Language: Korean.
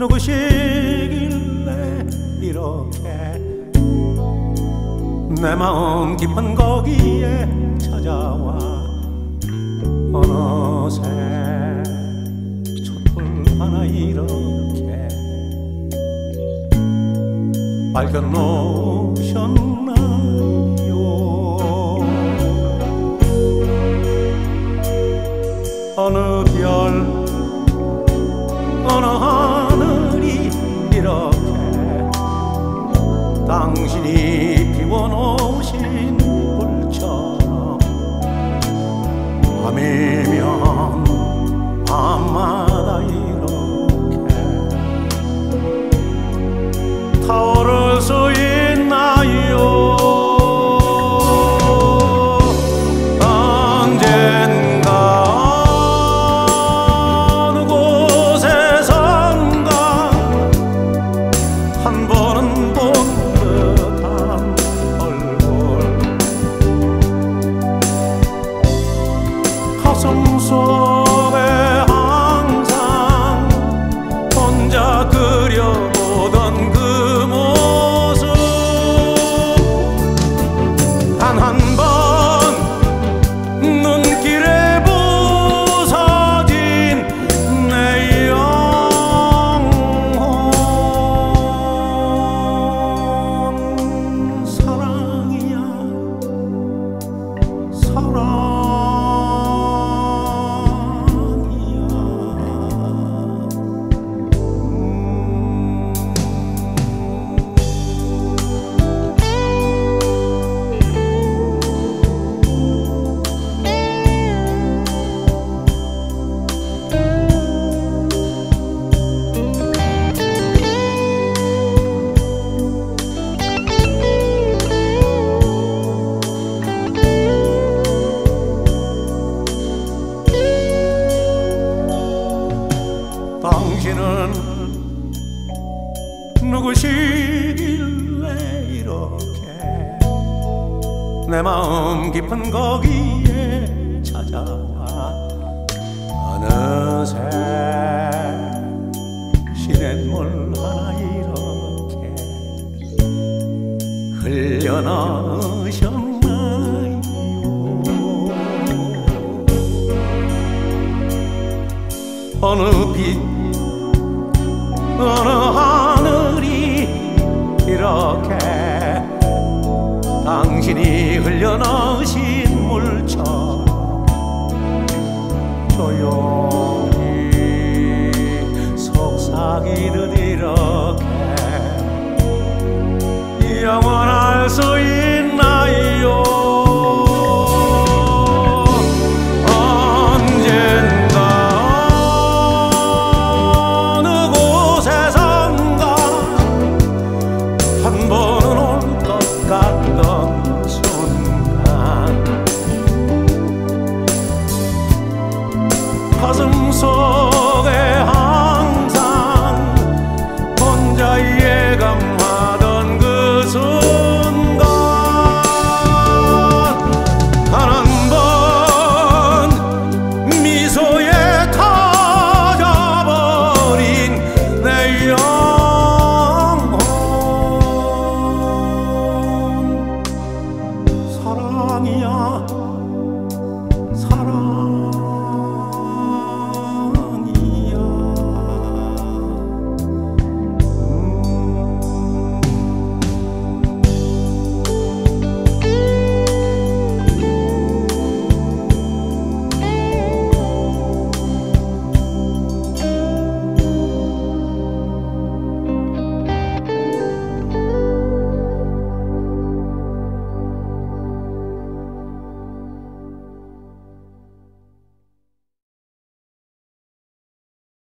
누구시길래 이렇게 내 마음 깊은 거기에 찾아와 어느새 촛불 하나 이렇게 밝혀놓으셨나요? 어느 별 어느 하늘이 이렇게 당신이 피워놓으신 불처럼 밤이면 밤마다 이렇게 타오를 수 있나요? 가슴 속에 항상 혼자 그려보던 그 모습 단 한 번 눈길에 부서진 내 영혼 사랑이야 사랑 당신은 누구시길래 이렇게 내 마음 깊은 거기에 찾아와 어느새 시냇물 하나 이렇게 흘려넣으셨나요? 어느 빛 어느 하늘이 이렇게 당신이 흘려넣은